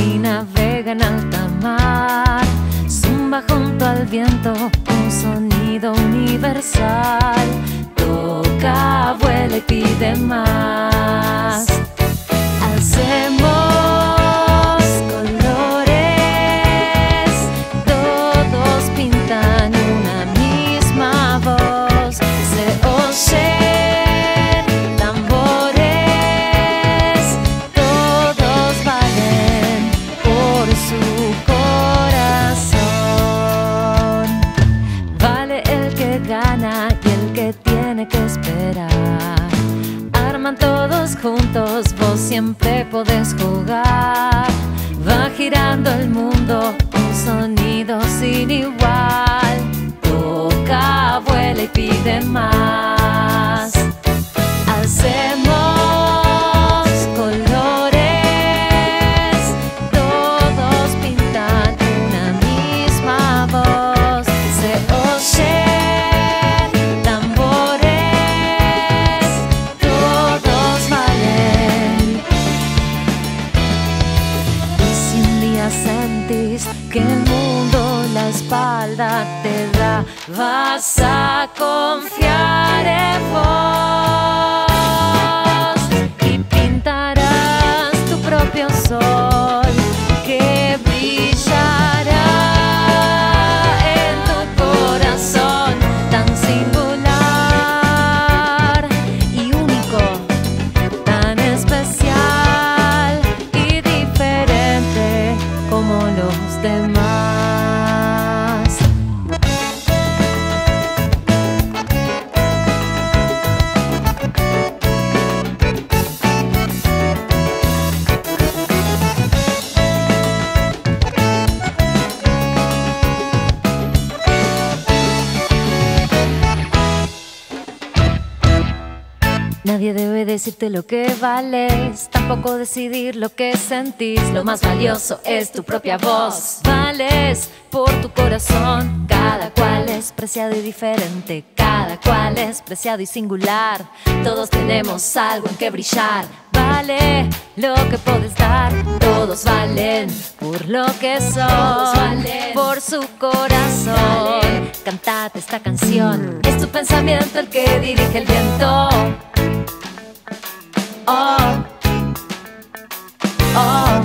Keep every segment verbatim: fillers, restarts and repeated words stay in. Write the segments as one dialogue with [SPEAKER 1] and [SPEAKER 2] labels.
[SPEAKER 1] y navega en alta mar. Zumba junto al viento, un sonido universal. Toca, vuela y pide más. Hacemos colores, todos pintan una misma voz. Se oyen tambores, todos valen por su corazón. Vale el que gana y el que tiene que esperar. Arman todos juntos, vos siempre podés jugar. Va girando el mundo, un sonido sin igual. Toca, vuela y pide más. Hacemos colores, todos pintan una misma voz. Se oyen tambores, todos valen. Y si un día sentís que el mundo la espalda te da, vas a confiar en vos y pintarás tu propio sol que brillará en tu corazón, tan singular y único, tan especial y diferente como los demás. Nadie debe decirte lo que vales, tampoco decidir lo que sentís. Lo más valioso es tu propia voz. Vales por tu corazón. Cada cual es preciado y diferente, cada cual es preciado y singular. Todos tenemos algo en que brillar. Vale lo que podés dar. Todos valen por lo que sos. Todos valen por su corazón. Dale. Cantate esta canción. Es tu pensamiento el que dirige el viento. Oh, oh.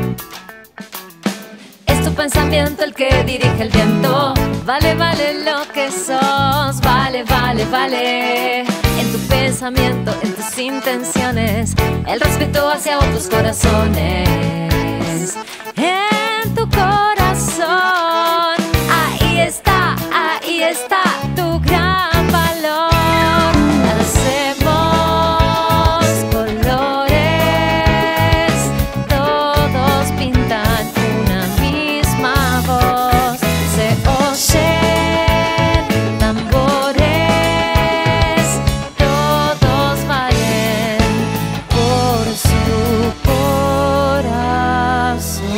[SPEAKER 1] Es tu pensamiento el que dirige el viento. Vale, vale lo que sos. Vale, vale, vale. En tu pensamiento, en tus intenciones, el respeto hacia otros corazones. En tu corazón. Ahí está, ahí está tu gran valor. Hacemos colores, todos pintan una misma voz. Se oyen tambores, todos valen por su corazón.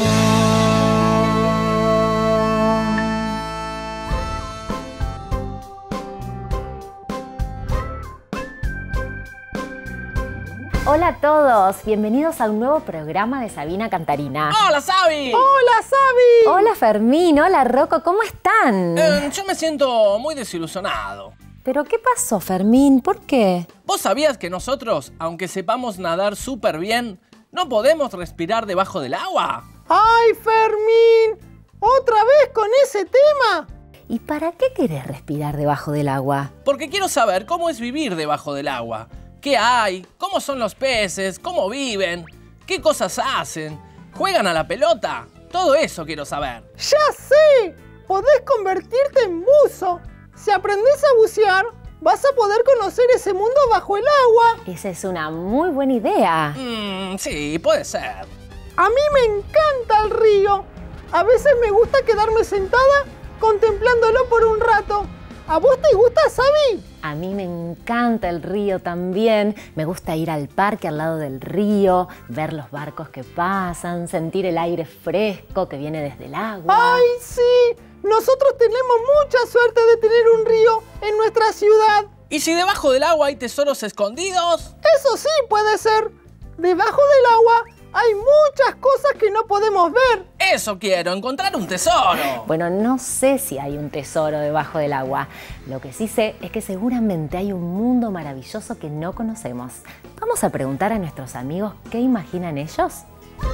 [SPEAKER 2] Hola a todos, bienvenidos a un nuevo programa de Sabina Cantarina.
[SPEAKER 3] ¡Hola, Sabi!
[SPEAKER 4] ¡Hola, Sabi!
[SPEAKER 2] Hola Fermín, hola Rocco, ¿cómo están?
[SPEAKER 3] Eh, yo me siento muy desilusionado.
[SPEAKER 2] ¿Pero qué pasó, Fermín? ¿Por qué?
[SPEAKER 3] ¿Vos sabías que nosotros, aunque sepamos nadar súper bien, no podemos respirar debajo del agua?
[SPEAKER 4] ¡Ay, Fermín! ¿Otra vez con ese tema?
[SPEAKER 2] ¿Y para qué querés respirar debajo del agua?
[SPEAKER 3] Porque quiero saber cómo es vivir debajo del agua. ¿Qué hay? ¿Cómo son los peces? ¿Cómo viven? ¿Qué cosas hacen? ¿Juegan a la pelota? Todo eso quiero saber.
[SPEAKER 4] ¡Ya sé! Podés convertirte en buzo. Si aprendés a bucear, vas a poder conocer ese mundo bajo el agua.
[SPEAKER 2] Esa es una muy buena idea.
[SPEAKER 3] Mmm, sí, puede ser.
[SPEAKER 4] A mí me encanta el río. A veces me gusta quedarme sentada contemplándolo por un rato. ¿A vos te gusta, Sabi?
[SPEAKER 2] A mí me encanta el río también. Me gusta ir al parque al lado del río, ver los barcos que pasan, sentir el aire fresco que viene desde el agua.
[SPEAKER 4] ¡Ay, sí! Nosotros tenemos mucha suerte de tener un río en nuestra ciudad.
[SPEAKER 3] ¿Y si debajo del agua hay tesoros escondidos?
[SPEAKER 4] Eso sí puede ser. Debajo del agua Hay muchas cosas que no podemos ver.
[SPEAKER 3] Eso quiero, encontrar un tesoro.
[SPEAKER 2] Bueno, no sé si hay un tesoro debajo del agua. Lo que sí sé es que seguramente hay un mundo maravilloso que no conocemos. Vamos a preguntar a nuestros amigos qué imaginan ellos.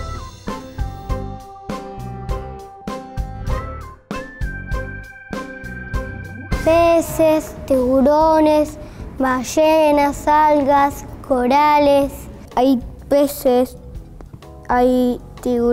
[SPEAKER 5] Peces, tiburones, ballenas, algas, corales. Hay peces, hay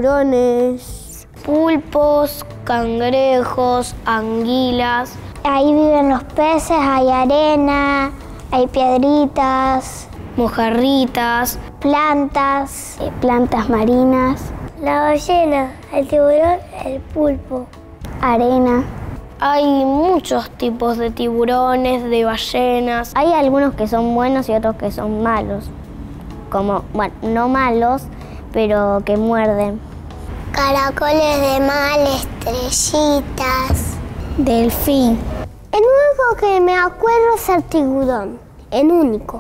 [SPEAKER 5] tiburones, pulpos, cangrejos, anguilas. Ahí viven los peces, hay arena, hay piedritas, mojarritas, plantas, eh, plantas marinas. La ballena, el tiburón, el pulpo, arena. Hay muchos tipos de tiburones, de ballenas. Hay algunos que son buenos y otros que son malos. Como, bueno, no malos, pero que muerden. Caracoles de mar, estrellitas. Delfín. El único que me acuerdo es el tiburón. El único.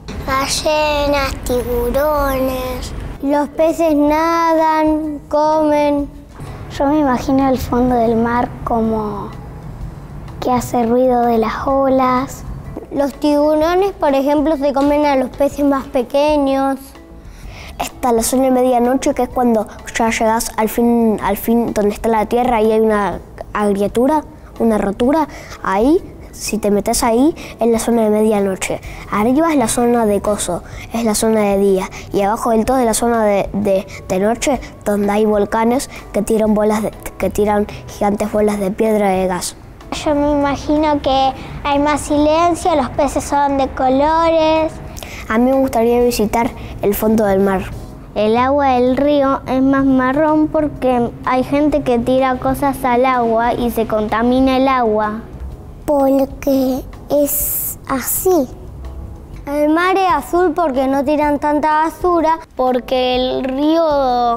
[SPEAKER 5] Ballenas, tiburones. Los peces nadan, comen. Yo me imagino el fondo del mar como que hace ruido de las olas. Los tiburones, por ejemplo, se comen a los peces más pequeños. Está la zona de medianoche, que es cuando ya llegas al fin, al fin donde está la tierra y hay una agrietura, una rotura. Ahí, si te metes ahí, es la zona de medianoche. Arriba es la zona de coso, es la zona de día. Y abajo del todo es la zona de, de, de noche, donde hay volcanes que tiran, bolas de, que tiran gigantes bolas de piedra de gas. Yo me imagino que hay más silencio, los peces son de colores. A mí me gustaría visitar el fondo del mar. El agua del río es más marrón porque hay gente que tira cosas al agua y se contamina el agua. Porque es así. El mar es azul porque no tiran tanta basura. Porque el río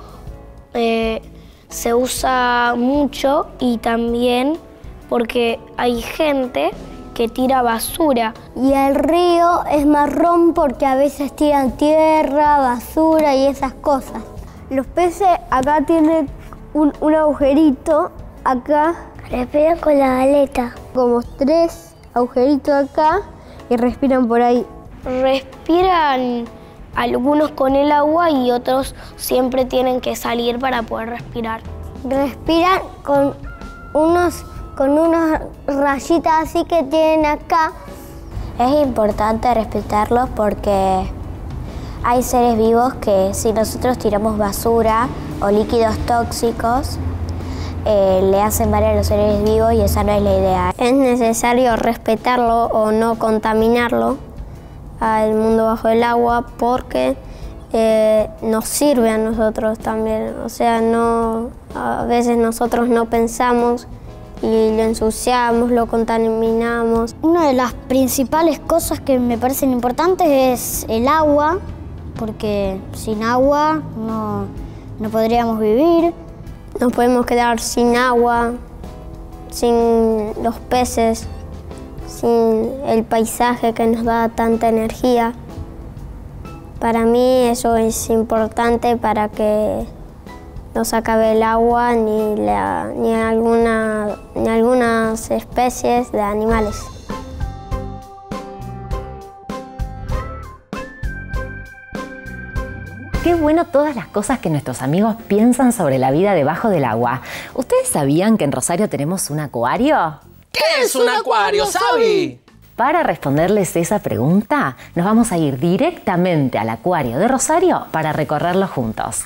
[SPEAKER 5] eh, se usa mucho y también porque hay gente que tira basura. Y el río es marrón porque a veces tiran tierra, basura y esas cosas. Los peces acá tienen un, un agujerito, acá. Respiran con la aleta. Como tres agujeritos acá y respiran por ahí. Respiran algunos con el agua y otros siempre tienen que salir para poder respirar. Respiran con unos... con unas rayitas así que tienen acá. Es importante respetarlos porque hay seres vivos que si nosotros tiramos basura o líquidos tóxicos, eh, le hacen mal a los seres vivos y esa no es la idea. Es necesario respetarlo o no contaminarlo al mundo bajo el agua porque eh, nos sirve a nosotros también. O sea, no, a veces nosotros no pensamos y lo ensuciamos, lo contaminamos. Una de las principales cosas que me parecen importantes es el agua, porque sin agua no, no podríamos vivir. Nos podemos quedar sin agua, sin los peces, sin el paisaje que nos da tanta energía. Para mí eso es importante para que no se acabe el agua ni, la, ni, alguna, ni algunas especies de animales.
[SPEAKER 2] Qué bueno todas las cosas que nuestros amigos piensan sobre la vida debajo del agua. ¿Ustedes sabían que en Rosario tenemos un acuario?
[SPEAKER 3] ¿Qué es un acuario, Sabi?
[SPEAKER 2] Para responderles esa pregunta, nos vamos a ir directamente al acuario de Rosario para recorrerlo juntos.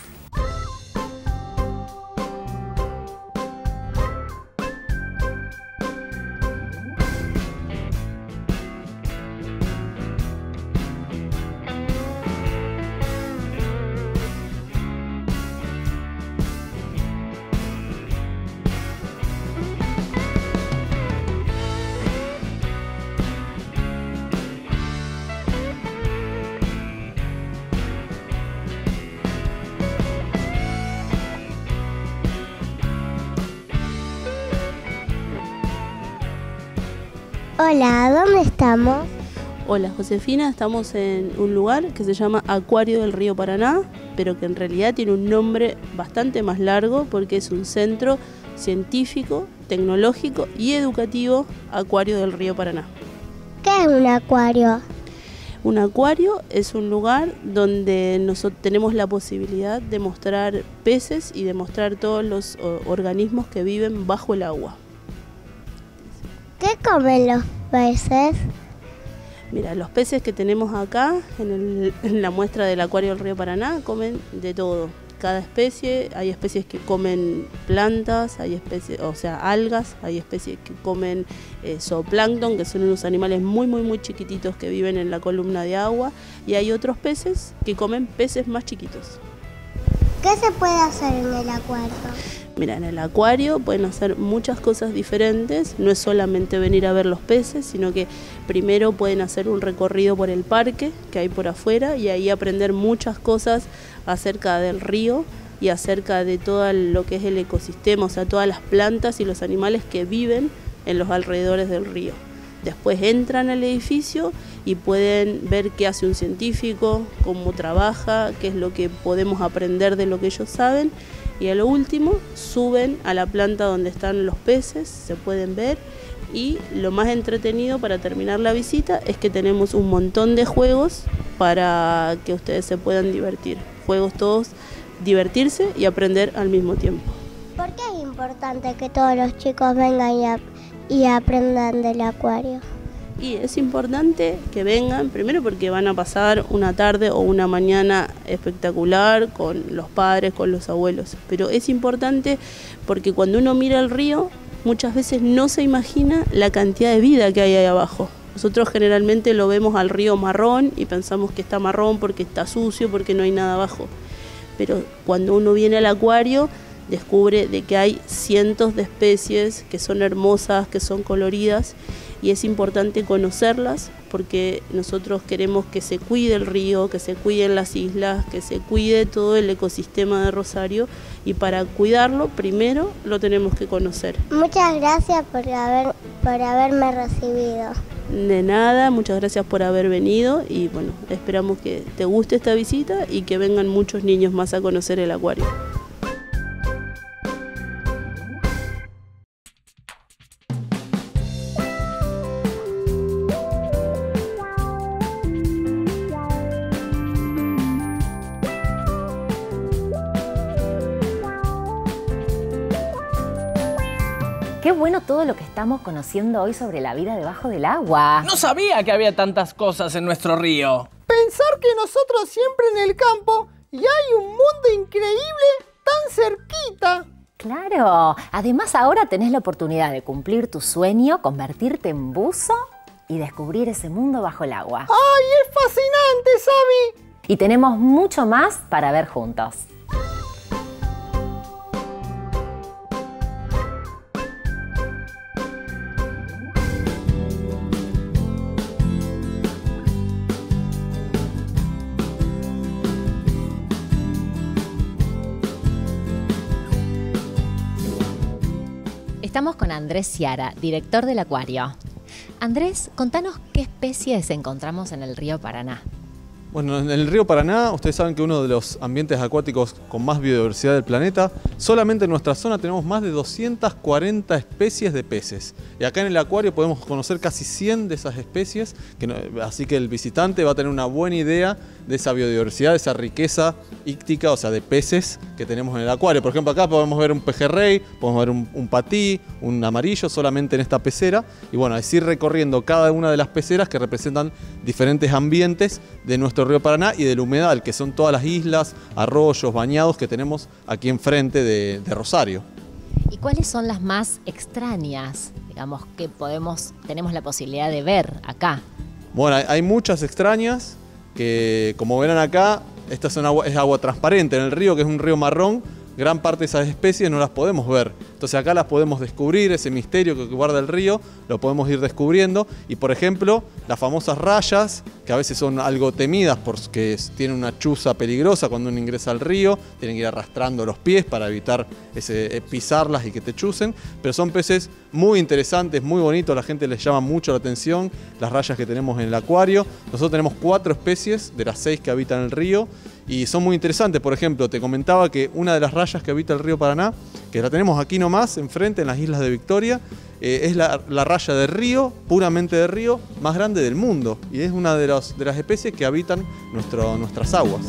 [SPEAKER 5] Hola, ¿dónde estamos?
[SPEAKER 6] Hola Josefina, estamos en un lugar que se llama Acuario del Río Paraná. pero que en realidad tiene un nombre bastante más largo porque es un centro científico, tecnológico y educativo acuario del río Paraná.
[SPEAKER 5] ¿Qué es un acuario?
[SPEAKER 6] Un acuario es un lugar donde nosotros tenemos la posibilidad de mostrar peces y de mostrar todos los organismos que viven bajo el agua.
[SPEAKER 5] ¿Qué comen los peces?
[SPEAKER 6] Mira, los peces que tenemos acá en, el, en la muestra del acuario del río Paraná comen de todo. Cada especie, hay especies que comen plantas, hay especies, o sea, algas, hay especies que comen eh, zooplancton, que son unos animales muy, muy, muy chiquititos que viven en la columna de agua, y hay otros peces que comen peces más chiquitos.
[SPEAKER 5] ¿Qué se puede hacer en el acuario?
[SPEAKER 6] Mira, en el acuario pueden hacer muchas cosas diferentes, no es solamente venir a ver los peces, sino que primero pueden hacer un recorrido por el parque que hay por afuera y ahí aprender muchas cosas acerca del río y acerca de todo lo que es el ecosistema, o sea, todas las plantas y los animales que viven en los alrededores del río. Después entran al edificio y pueden ver qué hace un científico, cómo trabaja, qué es lo que podemos aprender de lo que ellos saben. Y a lo último, suben a la planta donde están los peces, se pueden ver. Y lo más entretenido para terminar la visita es que tenemos un montón de juegos para que ustedes se puedan divertir. Juegos todos, divertirse y aprender al mismo tiempo.
[SPEAKER 5] ¿Por qué es importante que todos los chicos vengan y, ap y aprendan del acuario?
[SPEAKER 6] Y es importante que vengan, primero porque van a pasar una tarde o una mañana espectacular con los padres, con los abuelos. Pero es importante porque cuando uno mira el río, muchas veces no se imagina la cantidad de vida que hay ahí abajo. Nosotros generalmente lo vemos al río marrón y pensamos que está marrón porque está sucio, porque no hay nada abajo. Pero cuando uno viene al acuario, descubre de que hay cientos de especies que son hermosas, que son coloridas, y es importante conocerlas porque nosotros queremos que se cuide el río, que se cuiden las islas, que se cuide todo el ecosistema de Rosario, y para cuidarlo primero lo tenemos que conocer.
[SPEAKER 5] Muchas gracias por, haber, por haberme recibido.
[SPEAKER 6] De nada, muchas gracias por haber venido y bueno, esperamos que te guste esta visita y que vengan muchos niños más a conocer el acuario.
[SPEAKER 2] Qué bueno todo lo que estamos conociendo hoy sobre la vida debajo del agua.
[SPEAKER 3] No sabía que había tantas cosas en nuestro río.
[SPEAKER 4] Pensar que nosotros siempre en el campo y hay un mundo increíble tan cerquita.
[SPEAKER 2] Claro, además ahora tenés la oportunidad de cumplir tu sueño, convertirte en buzo y descubrir ese mundo bajo el agua.
[SPEAKER 4] ¡Ay, es fascinante, Sabi!
[SPEAKER 2] Y tenemos mucho más para ver juntos. Estamos con Andrés Ciara, director del acuario. Andrés, contanos qué especies encontramos en el río Paraná.
[SPEAKER 7] Bueno, en el río Paraná, ustedes saben que uno de los ambientes acuáticos con más biodiversidad del planeta, solamente en nuestra zona tenemos más de doscientas cuarenta especies de peces. Y acá en el acuario podemos conocer casi cien de esas especies, que no, así que el visitante va a tener una buena idea de esa biodiversidad, de esa riqueza íctica, o sea, de peces que tenemos en el acuario. Por ejemplo, acá podemos ver un pejerrey, podemos ver un, un patí, un amarillo, solamente en esta pecera. Y bueno, es ir recorriendo cada una de las peceras que representan diferentes ambientes de nuestro río Paraná y del humedal, que son todas las islas, arroyos, bañados que tenemos aquí enfrente de, de Rosario.
[SPEAKER 2] ¿Y cuáles son las más extrañas, digamos, que podemos, tenemos la posibilidad de ver acá?
[SPEAKER 7] Bueno, hay, hay muchas extrañas que, como verán acá, esta es, una agua, es agua transparente en el río, que es un río marrón. Gran parte de esas especies no las podemos ver Entonces acá las podemos descubrir, ese misterio que guarda el río, lo podemos ir descubriendo. Y por ejemplo, las famosas rayas, que a veces son algo temidas porque tienen una chuza peligrosa cuando uno ingresa al río, tienen que ir arrastrando los pies para evitar ese, pisarlas y que te chucen, pero son peces muy interesantes, muy bonitos, a la gente les llama mucho la atención las rayas que tenemos en el acuario. Nosotros tenemos cuatro especies de las seis que habitan el río y son muy interesantes. Por ejemplo, te comentaba que una de las rayas que habita el río Paraná, que la tenemos aquí nomás, enfrente, en las Islas de Victoria, eh, es la, la raya de río, puramente de río, más grande del mundo, y es una de, los, de las especies que habitan nuestro, nuestras aguas.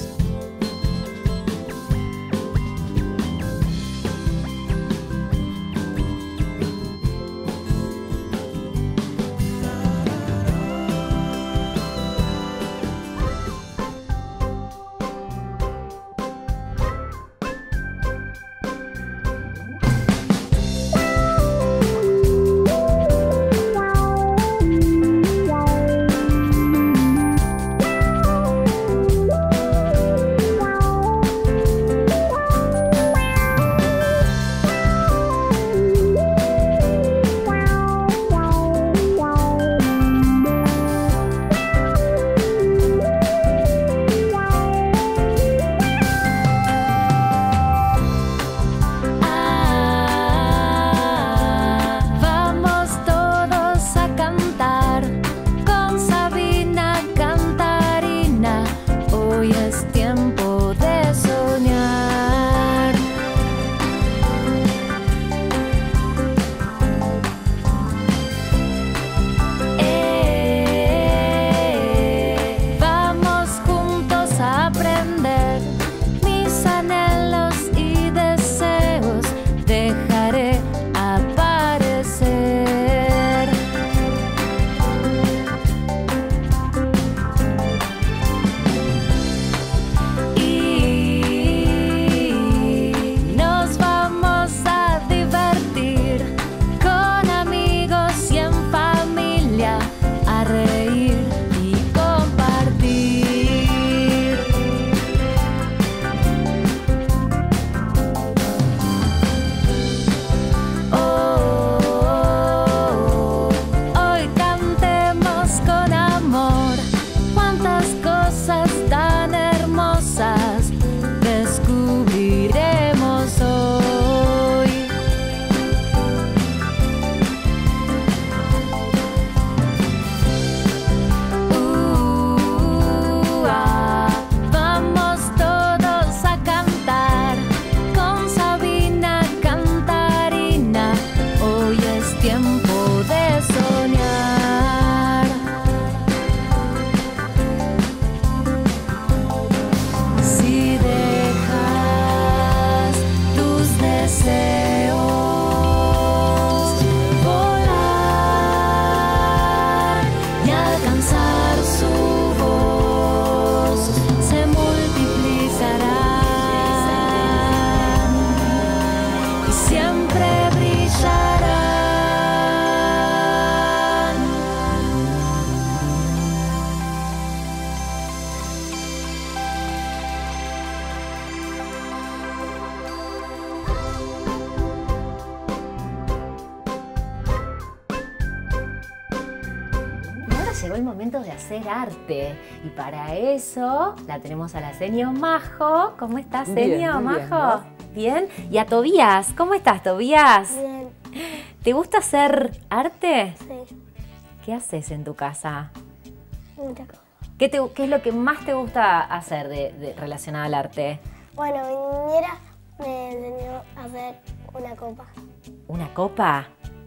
[SPEAKER 2] Llegó el momento de hacer arte y para eso la tenemos a la seño Majo. ¿Cómo estás, seño Majo? Bien, bien. Y a Tobías. ¿Cómo estás, Tobías?
[SPEAKER 5] Bien.
[SPEAKER 2] ¿Te gusta hacer arte?
[SPEAKER 5] Sí.
[SPEAKER 2] ¿Qué haces en tu casa?
[SPEAKER 5] Muchas cosas.
[SPEAKER 2] ¿Qué, te, ¿Qué es lo que más te gusta hacer de, de, relacionado al arte?
[SPEAKER 5] Bueno, mi niñera me enseñó a hacer una copa.
[SPEAKER 2] ¿Una copa?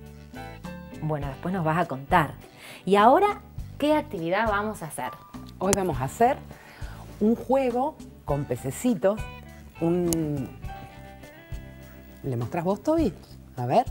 [SPEAKER 2] Bueno, después nos vas a contar. Y ahora, ¿qué actividad vamos a hacer?
[SPEAKER 8] Hoy vamos a hacer un juego con pececitos. Un... ¿Le mostrás vos, Toby? A ver.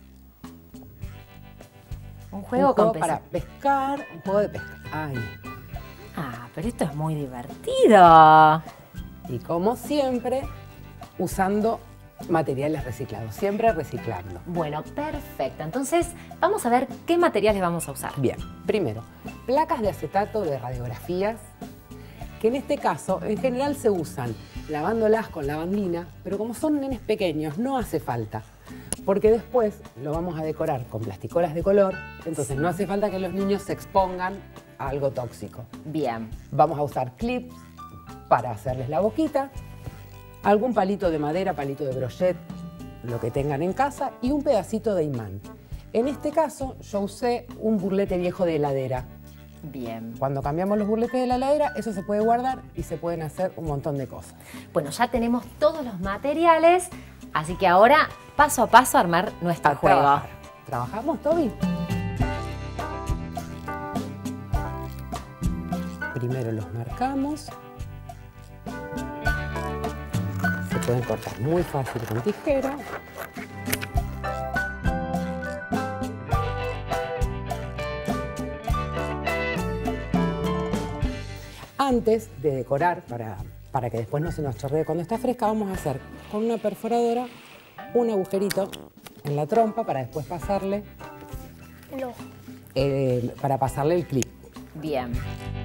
[SPEAKER 2] Un juego,
[SPEAKER 8] un juego
[SPEAKER 2] con
[SPEAKER 8] para pescar, un juego de pesca. Ahí.
[SPEAKER 2] Ah, pero esto es muy divertido.
[SPEAKER 8] Y como siempre, usando materiales reciclados, siempre reciclando.
[SPEAKER 2] Bueno, perfecto. Entonces, vamos a ver qué materiales vamos a usar.
[SPEAKER 8] Bien, primero, placas de acetato de radiografías, que en este caso, en general se usan lavándolas con lavandina, pero como son nenes pequeños, no hace falta. porque después lo vamos a decorar con plasticolas de color, entonces no hace falta que los niños se expongan a algo tóxico.
[SPEAKER 2] Bien.
[SPEAKER 8] Vamos a usar clips para hacerles la boquita, algún palito de madera, palito de brochet, lo que tengan en casa, y un pedacito de imán. En este caso yo usé un burlete viejo de heladera.
[SPEAKER 2] Bien.
[SPEAKER 8] Cuando cambiamos los burletes de la heladera, eso se puede guardar y se pueden hacer un montón de cosas.
[SPEAKER 2] Bueno, ya tenemos todos los materiales, así que ahora paso a paso a armar nuestro
[SPEAKER 8] A
[SPEAKER 2] juego.
[SPEAKER 8] trabajar. ¿Trabajamos, Toby? Primero los marcamos. Se pueden cortar muy fácil con tijera. Antes de decorar, para, para que después no se nos chorree cuando está fresca, vamos a hacer con una perforadora un agujerito en la trompa para después pasarle,
[SPEAKER 5] No.
[SPEAKER 8] eh, para pasarle el clip.
[SPEAKER 2] Bien.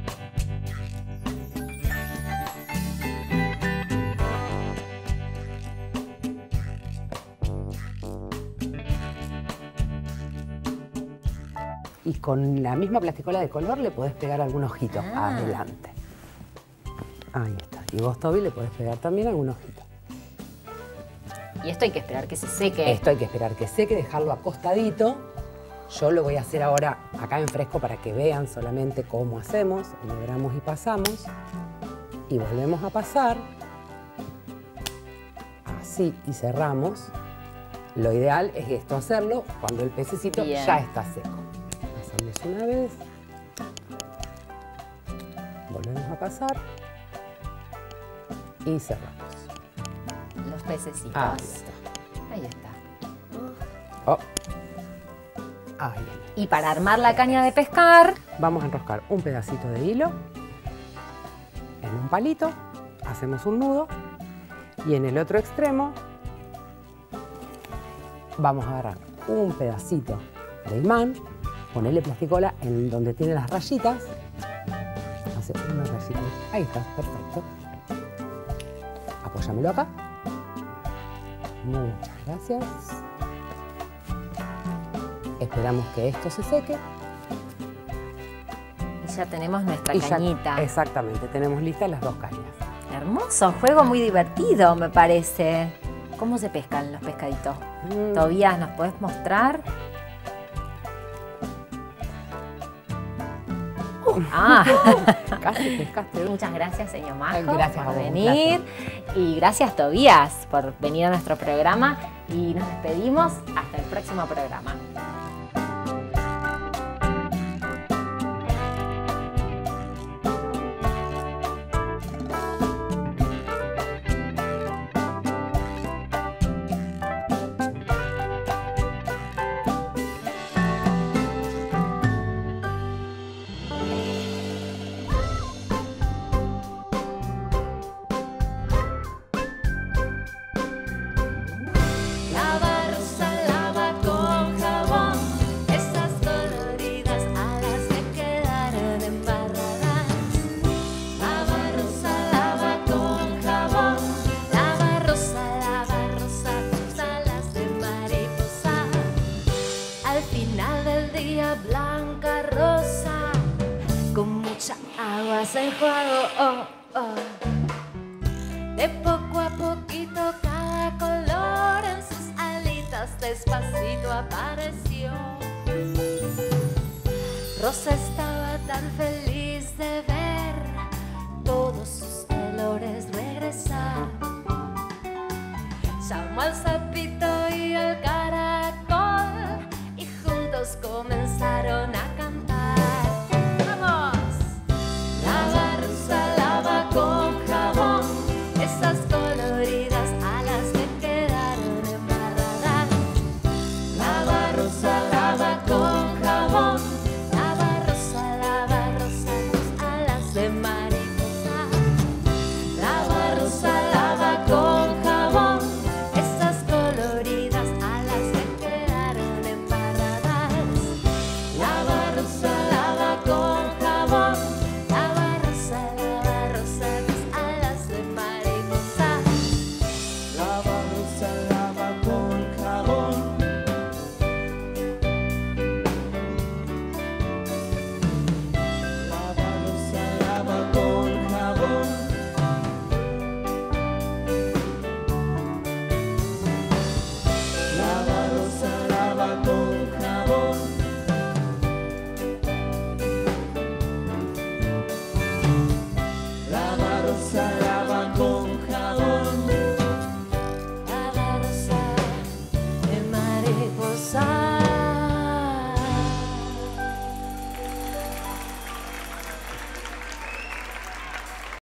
[SPEAKER 8] Y con la misma plasticola de color le podés pegar algún ojito
[SPEAKER 2] Ah.
[SPEAKER 8] adelante. Ahí está. Y vos, Toby, le podés pegar también algún ojito.
[SPEAKER 2] Y esto hay que esperar que se seque.
[SPEAKER 8] Esto hay que esperar que seque, dejarlo acostadito. Yo lo voy a hacer ahora acá en fresco para que vean solamente cómo hacemos. Enhebramos y pasamos. Y volvemos a pasar. Así, y cerramos. Lo ideal es esto, hacerlo cuando el pececito
[SPEAKER 2] Bien.
[SPEAKER 8] ya está seco. Pasamos una vez. Volvemos a pasar. Y cerramos.
[SPEAKER 2] Los pececitos.
[SPEAKER 8] Ahí está.
[SPEAKER 2] Ahí está.
[SPEAKER 8] Oh. Ahí viene.
[SPEAKER 2] Y para armar la caña de pescar,
[SPEAKER 8] Vamos a enroscar un pedacito de hilo en un palito, hacemos un nudo y en el otro extremo vamos a agarrar un pedacito de imán, ponerle plasticola en donde tiene las rayitas, hacer una rayita, ahí está, perfecto. Apóyamelo acá. Muchas gracias. Esperamos que esto se seque.
[SPEAKER 2] y ya tenemos nuestra
[SPEAKER 8] Y ya-
[SPEAKER 2] cañita.
[SPEAKER 8] exactamente, tenemos listas las dos cañas.
[SPEAKER 2] Hermoso, juego muy divertido, me parece. ¿Cómo se pescan los pescaditos?
[SPEAKER 8] Mm.
[SPEAKER 2] Tobías, ¿nos podés mostrar? Ah,
[SPEAKER 8] Casi pescaste.
[SPEAKER 2] muchas gracias, señor Majo,
[SPEAKER 8] Ay, gracias a
[SPEAKER 2] por
[SPEAKER 8] vos, un
[SPEAKER 2] venir. Y gracias, Tobías, por venir a nuestro programa. Y nos despedimos hasta el próximo programa.
[SPEAKER 1] Lava rosa, lava con jabón, esas coloridas alas que quedaron embarradas. Lava rosa, lava con jabón, lava rosa, lava rosa, tus alas de mariposa. Al final del día blanca rosa, con mucha agua se enjuagó. Oh, oh. De poco a poquito cada color en sus alitas despacito apareció. Rosa estaba tan feliz de ver todos sus colores regresar. Llamó al